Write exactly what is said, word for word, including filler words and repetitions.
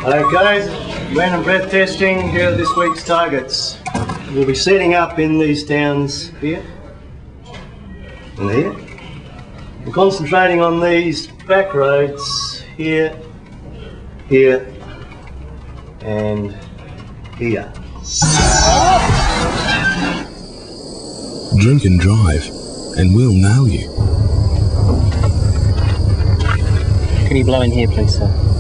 Okay, random breath testing. Here are this week's targets. We'll be setting up in these towns here and here. We're concentrating on these back roads here, here and here. Drink and drive, and we'll nail you. Can you blow in here, please, sir?